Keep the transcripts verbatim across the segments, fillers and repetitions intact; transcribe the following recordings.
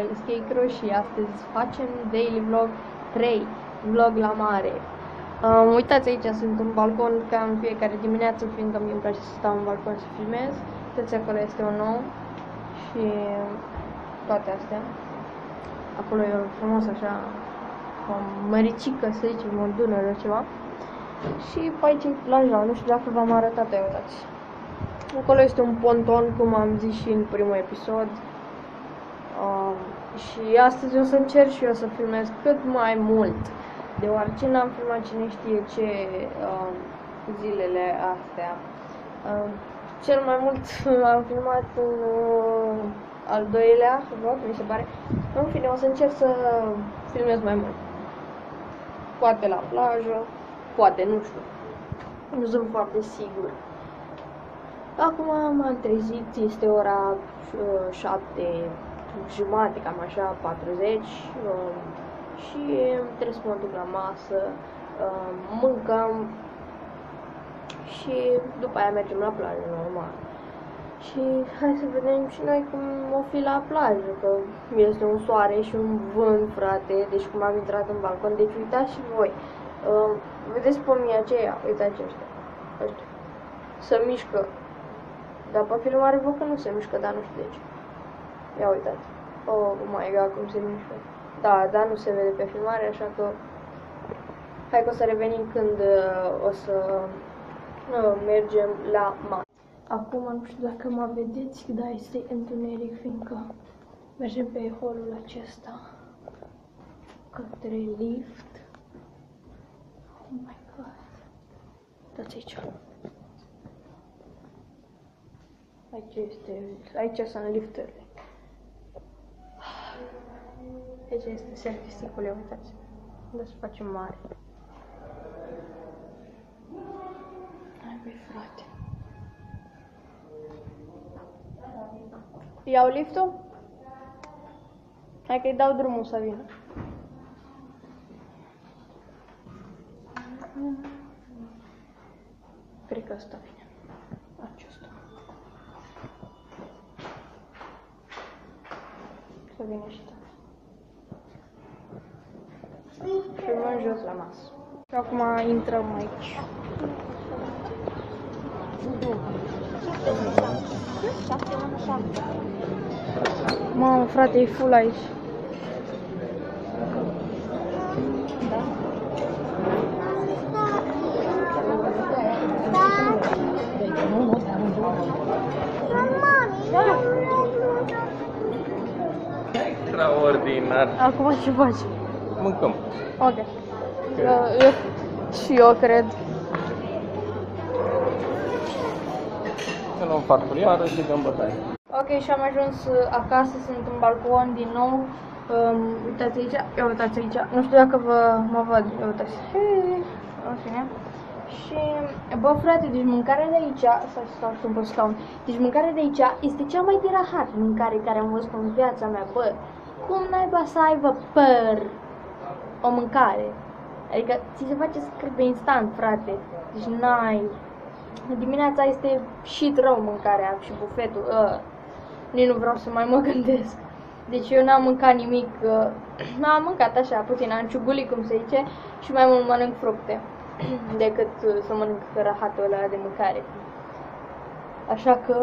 Scarecrow și astăzi facem daily vlog trei, vlog la mare. Um, uitați aici, sunt în balcon ca în fiecare dimineață, fiindcă mie îmi place să stau în balcon să filmez. Uitați, acolo este un nou și toate astea. Acolo e frumos așa, o măricică, să zicem, o dunăre ceva. Și pe aici e plaja, nu știu dacă v-am arătat, uitați. Acolo este un ponton, cum am zis și în primul episod. Um, și astăzi o să încerc și eu să filmez cât mai mult, deoarece n-am filmat cine știe ce um, zilele astea. Um, cel mai mult am filmat în uh, al doilea vlog, mi se pare. În fine, o să încerc să filmez mai mult. Poate la plajă, poate, nu știu. Nu sunt foarte sigur. Acum m-am trezit, este ora uh, șapte jumate, cam așa, patruzeci, uh, și trebuie să mă duc la masă, uh, mâncăm și după aia mergem la plajă, normal. Și hai să vedem și noi cum o fi la plajă, că este un soare și un vânt, frate, deci cum am intrat în balcon, deci uitați și voi. Uh, vedeți pomii aceia, uitați ăștia, ăștia, se mișcă. Dar pe filmare văd că nu se mișcă, dar nu știu de ce. Ia uitați. Oh my god, cum se mișcă. Da, dar nu se vede pe filmare, așa că hai că o să revenim când uh, o să uh, mergem la masă. Acum nu știu dacă mă vedeți, dar este întuneric, fiindcă mergem pe holul acesta către lift. Oh my god. Uitați aici. Aici este, aici sunt lifturile. Aici este selfie-sticul, uitați. Unde să facem mare. Hai băi, frate. Iau liftul? Hai că-i dau drumul să vină. Cred că ăsta vine. Acesta. Să vină și ta. Și urmăm jos la masă. Și acum intrăm aici. Mamă, frate, e full aici. Extraordinar. Acum ce faci? Mâncăm. Ok. Eu, eu, și eu cred. Să luăm farfuria și dăm bătaie. Ok, și am ajuns acasă, sunt în balcon din nou. Um, uitați aici, ia uitați aici. Nu știu dacă vă mă văd, ia uitați. În fine. Și, bă, frate, deci mâncarea de aici, să stau și pe scaun. Deci mâncarea de aici este cea mai de rahat mâncare care am văzut în viața mea, bă. Cum naiba să aibă păr o mâncare? Adică ți se face să scârbe instant, frate. Deci n-ai. Dimineața este shit rău mâncarea și bufetul. Uh, nici nu vreau să mai mă gândesc. Deci eu n-am mâncat nimic. Uh, am mâncat așa, puțin, am ciugulit, cum se zice, și mai mult mănânc fructe decât uh, să mănânc rahatul ăla de mâncare. Așa că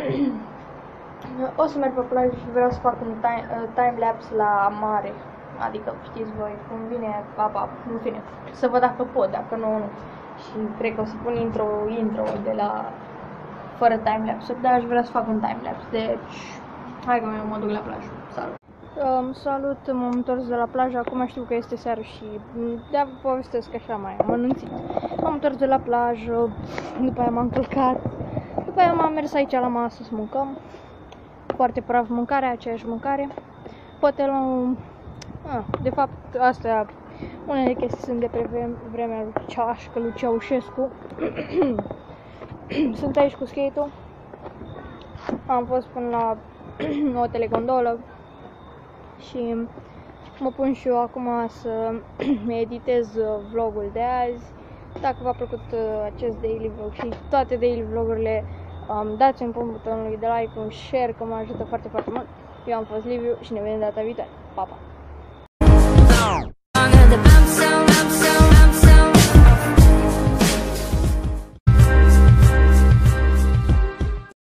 o să merg pe plajă și vreau să fac un time, uh, time-lapse la mare. Adică știți voi cum vine apa, în fine, să văd dacă pot, dacă nu, nu. Și cred că o să pun intro, intro de la fără time-lapse, dar aș vrea să fac un time-lapse, deci hai că mă duc la plajă. Salut! Um, salut, m-am întors de la plajă, acum știu că este seară și de-a povestesc așa mai mănânțit. M-am întors de la plajă, după aia m-am călcat, după aia m-am mers aici la masă să mâncăm. Foarte praf mâncarea, aceeași mâncare. Poate luăm... Ah, de fapt, astea, unele chestii sunt de pe vremea lui Ceașcă, lui Ceaușescu. Sunt aici cu skate-ul. Am fost până la o telegondolă și mă pun și eu acum să editez vlogul de azi. Dacă v-a plăcut acest daily vlog și toate daily vlogurile, um, dați-mi pe butonul de like, un share, că mă ajută foarte, foarte mult. Eu am fost Liviu și ne vedem data viitoare. Pa, pa!